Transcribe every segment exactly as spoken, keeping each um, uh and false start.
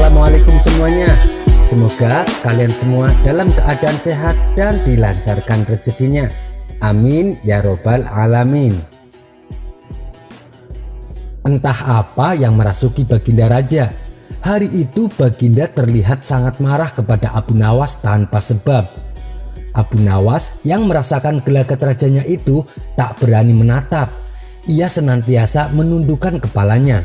Assalamualaikum semuanya. Semoga kalian semua dalam keadaan sehat dan dilancarkan rezekinya. Amin ya robbal alamin. Entah apa yang merasuki Baginda Raja. Hari itu Baginda terlihat sangat marah kepada Abu Nawas tanpa sebab. Abu Nawas yang merasakan gelagat rajanya itu tak berani menatap. Ia senantiasa menundukkan kepalanya.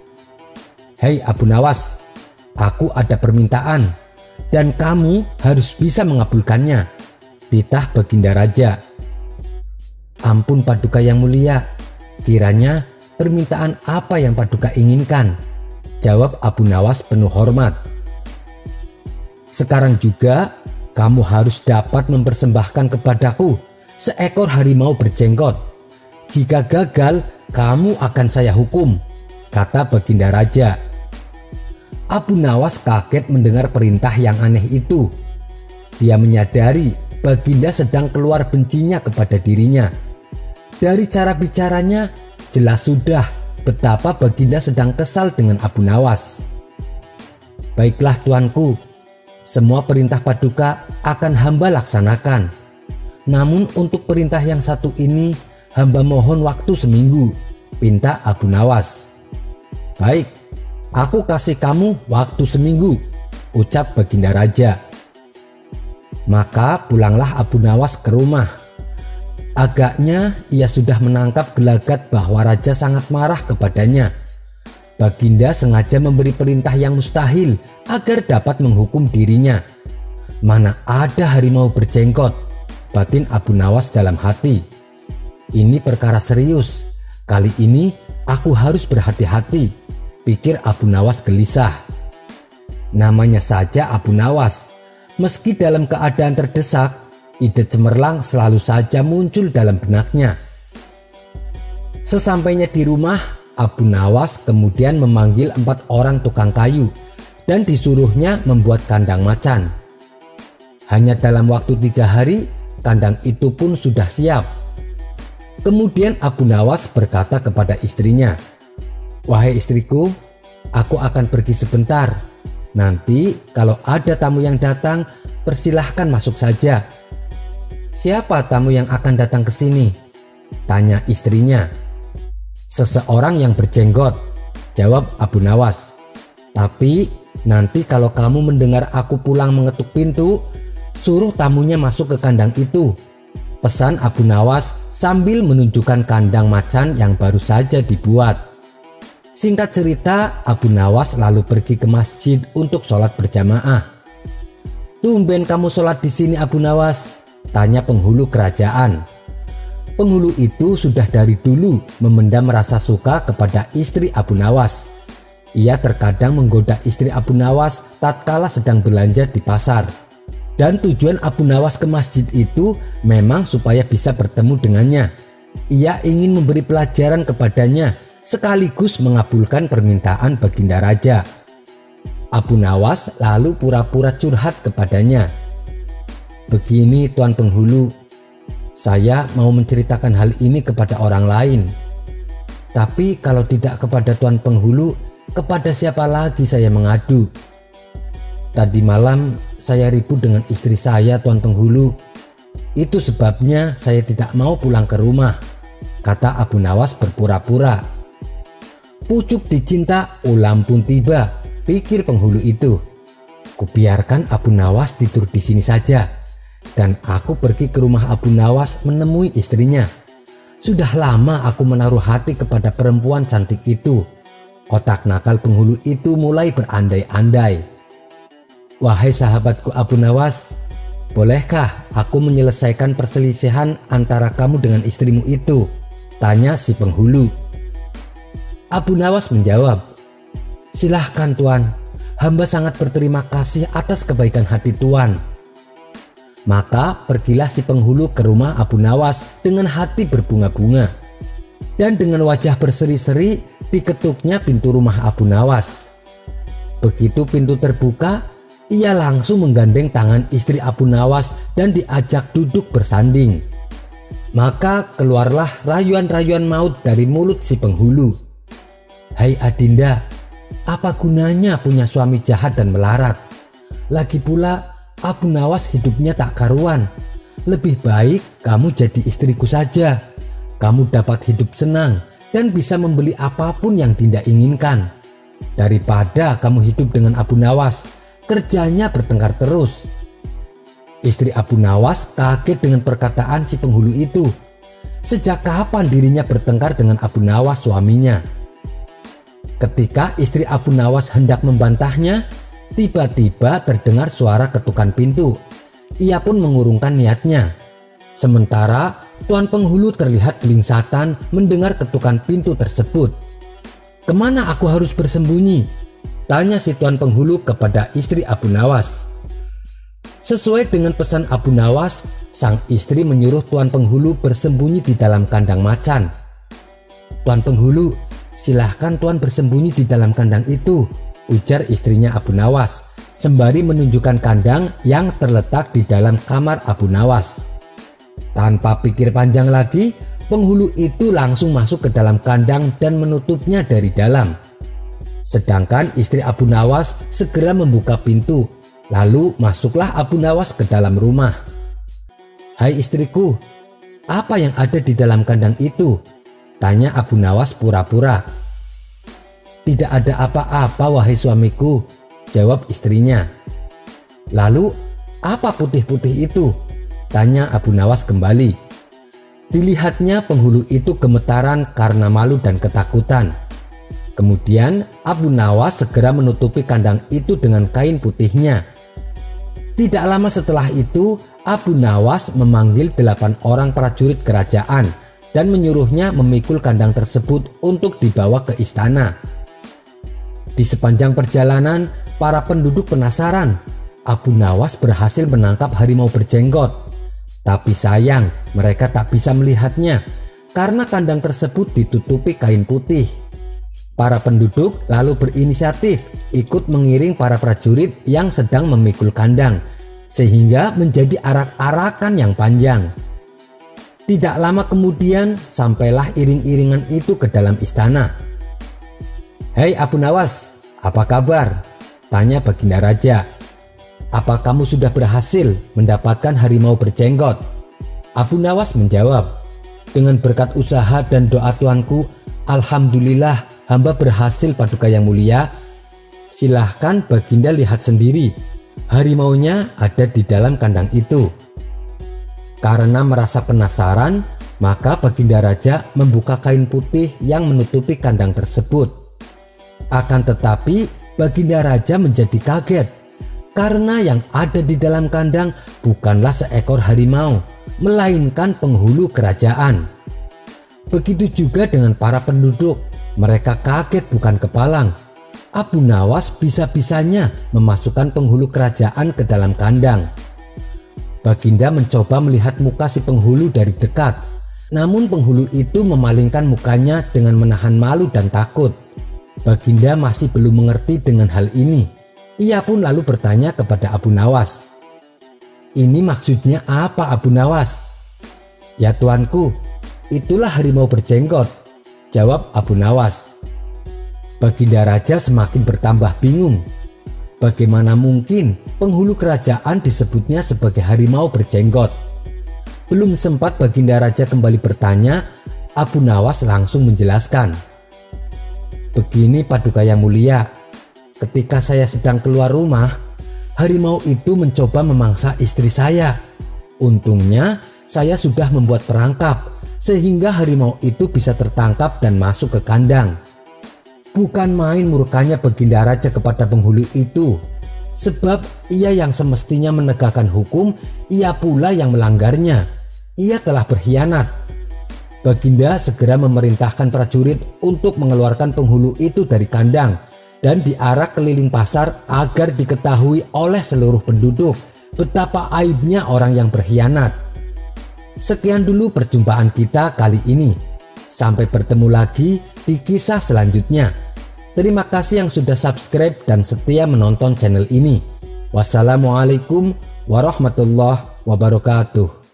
Hei Abu Nawas, aku ada permintaan dan kamu harus bisa mengabulkannya, titah Baginda Raja. Ampun Paduka yang mulia, kiranya permintaan apa yang Paduka inginkan, jawab Abu Nawas penuh hormat. Sekarang juga kamu harus dapat mempersembahkan kepadaku seekor harimau berjenggot. Jika gagal, kamu akan saya hukum, kata Baginda Raja. Abu Nawas kaget mendengar perintah yang aneh itu. Dia menyadari Baginda sedang keluar bencinya kepada dirinya. Dari cara bicaranya, jelas sudah betapa Baginda sedang kesal dengan Abu Nawas. Baiklah tuanku, semua perintah Paduka akan hamba laksanakan. Namun untuk perintah yang satu ini, hamba mohon waktu seminggu, pinta Abu Nawas. Baik, aku kasih kamu waktu seminggu, ucap Baginda Raja. Maka pulanglah Abu Nawas ke rumah. Agaknya ia sudah menangkap gelagat bahwa Raja sangat marah kepadanya. Baginda sengaja memberi perintah yang mustahil agar dapat menghukum dirinya. Mana ada harimau berjenggot, batin Abu Nawas dalam hati. Ini perkara serius, kali ini aku harus berhati-hati, pikir Abu Nawas gelisah. Namanya saja Abu Nawas, meski dalam keadaan terdesak, ide cemerlang selalu saja muncul dalam benaknya. Sesampainya di rumah, Abu Nawas kemudian memanggil empat orang tukang kayu dan disuruhnya membuat kandang macan. Hanya dalam waktu tiga hari, kandang itu pun sudah siap. Kemudian Abu Nawas berkata kepada istrinya, "Wahai istriku, aku akan pergi sebentar. Nanti kalau ada tamu yang datang, persilahkan masuk saja." "Siapa tamu yang akan datang ke sini?" tanya istrinya. "Seseorang yang berjenggot," jawab Abu Nawas. "Tapi nanti kalau kamu mendengar aku pulang mengetuk pintu, suruh tamunya masuk ke kandang itu," pesan Abu Nawas sambil menunjukkan kandang macan yang baru saja dibuat. Singkat cerita, Abu Nawas lalu pergi ke masjid untuk sholat berjamaah. "Tumben kamu sholat di sini Abu Nawas?" tanya penghulu kerajaan. Penghulu itu sudah dari dulu memendam rasa suka kepada istri Abu Nawas. Ia terkadang menggoda istri Abu Nawas tatkala sedang belanja di pasar. Dan tujuan Abu Nawas ke masjid itu memang supaya bisa bertemu dengannya. Ia ingin memberi pelajaran kepadanya sekaligus mengabulkan permintaan Baginda Raja. Abu Nawas lalu pura-pura curhat kepadanya. "Begini Tuan Penghulu, saya mau menceritakan hal ini kepada orang lain. Tapi kalau tidak kepada Tuan Penghulu, kepada siapa lagi saya mengadu? Tadi malam saya ribut dengan istri saya Tuan Penghulu. Itu sebabnya saya tidak mau pulang ke rumah," kata Abu Nawas berpura-pura. "Pucuk dicinta, ulam pun tiba," pikir penghulu itu. "Kubiarkan Abu Nawas tidur di sini saja, dan aku pergi ke rumah Abu Nawas menemui istrinya. Sudah lama aku menaruh hati kepada perempuan cantik itu." Otak nakal penghulu itu mulai berandai-andai. "Wahai sahabatku Abu Nawas, bolehkah aku menyelesaikan perselisihan antara kamu dengan istrimu itu?" tanya si penghulu. Abu Nawas menjawab, "Silahkan Tuan, hamba sangat berterima kasih atas kebaikan hati Tuan." Maka pergilah si penghulu ke rumah Abu Nawas dengan hati berbunga-bunga. Dan dengan wajah berseri-seri diketuknya pintu rumah Abu Nawas. Begitu pintu terbuka, ia langsung menggandeng tangan istri Abu Nawas dan diajak duduk bersanding. Maka keluarlah rayuan-rayuan maut dari mulut si penghulu. "Hai Adinda, Apa gunanya punya suami jahat dan melarat? Lagi pula Abu Nawas hidupnya tak karuan. Lebih baik kamu jadi istriku saja. Kamu dapat hidup senang dan bisa membeli apapun yang Dinda inginkan. Daripada kamu hidup dengan Abu Nawas, kerjanya bertengkar terus. Istri Abu Nawas kaget dengan perkataan si penghulu itu. Sejak kapan dirinya bertengkar dengan Abu Nawas suaminya? Ketika istri Abu Nawas hendak membantahnya, tiba-tiba terdengar suara ketukan pintu. Ia pun mengurungkan niatnya. Sementara tuan penghulu terlihat gelingsatan mendengar ketukan pintu tersebut. "Kemana aku harus bersembunyi?" tanya si tuan penghulu kepada istri Abu Nawas. Sesuai dengan pesan Abu Nawas, sang istri menyuruh tuan penghulu bersembunyi di dalam kandang macan. "Tuan penghulu, silahkan tuan bersembunyi di dalam kandang itu," ujar istrinya Abu Nawas, sembari menunjukkan kandang yang terletak di dalam kamar Abu Nawas. Tanpa pikir panjang lagi, penghulu itu langsung masuk ke dalam kandang dan menutupnya dari dalam. Sedangkan istri Abu Nawas segera membuka pintu. Lalu masuklah Abu Nawas ke dalam rumah. "Hai istriku, apa yang ada di dalam kandang itu?" tanya Abu Nawas pura-pura. "Tidak ada apa-apa wahai suamiku," jawab istrinya. "Lalu apa putih-putih itu?" tanya Abu Nawas kembali. Dilihatnya penghulu itu gemetaran karena malu dan ketakutan. Kemudian Abu Nawas segera menutupi kandang itu dengan kain putihnya. Tidak lama setelah itu, Abu Nawas memanggil delapan orang prajurit kerajaan dan menyuruhnya memikul kandang tersebut untuk dibawa ke istana. Di sepanjang perjalanan, para penduduk penasaran. Abu Nawas berhasil menangkap harimau berjenggot. Tapi sayang, mereka tak bisa melihatnya karena kandang tersebut ditutupi kain putih. Para penduduk lalu berinisiatif ikut mengiring para prajurit yang sedang memikul kandang, sehingga menjadi arak-arakan yang panjang. Tidak lama kemudian sampailah iring-iringan itu ke dalam istana. "Hei Abu Nawas, apa kabar?" tanya Baginda Raja. "Apa kamu sudah berhasil mendapatkan harimau berjenggot?" Abu Nawas menjawab, "Dengan berkat usaha dan doa tuanku, alhamdulillah hamba berhasil Paduka Yang Mulia." "Silahkan Baginda lihat sendiri, harimaunya ada di dalam kandang itu." Karena merasa penasaran, maka Baginda Raja membuka kain putih yang menutupi kandang tersebut. Akan tetapi Baginda Raja menjadi kaget karena yang ada di dalam kandang bukanlah seekor harimau, melainkan penghulu kerajaan. Begitu juga dengan para penduduk. Mereka kaget bukan kepalang. Abu Nawas bisa-bisanya memasukkan penghulu kerajaan ke dalam kandang. Baginda mencoba melihat muka si penghulu dari dekat. Namun penghulu itu memalingkan mukanya dengan menahan malu dan takut. Baginda masih belum mengerti dengan hal ini. Ia pun lalu bertanya kepada Abu Nawas, "Ini maksudnya apa Abu Nawas?" "Ya tuanku, itulah harimau berjenggot," jawab Abu Nawas. Baginda Raja semakin bertambah bingung. Bagaimana mungkin penghulu kerajaan disebutnya sebagai harimau berjenggot? Belum sempat Baginda Raja kembali bertanya, Abu Nawas langsung menjelaskan. "Begini Paduka Yang Mulia, ketika saya sedang keluar rumah, harimau itu mencoba memangsa istri saya. Untungnya saya sudah membuat perangkap sehingga harimau itu bisa tertangkap dan masuk ke kandang." Bukan main murkanya Baginda Raja kepada penghulu itu. Sebab ia yang semestinya menegakkan hukum, ia pula yang melanggarnya. Ia telah berkhianat. Baginda segera memerintahkan prajurit untuk mengeluarkan penghulu itu dari kandang dan diarak keliling pasar agar diketahui oleh seluruh penduduk betapa aibnya orang yang berkhianat. Sekian dulu perjumpaan kita kali ini. Sampai bertemu lagi di kisah selanjutnya. Terima kasih yang sudah subscribe dan setia menonton channel ini. Wassalamualaikum warahmatullahi wabarakatuh.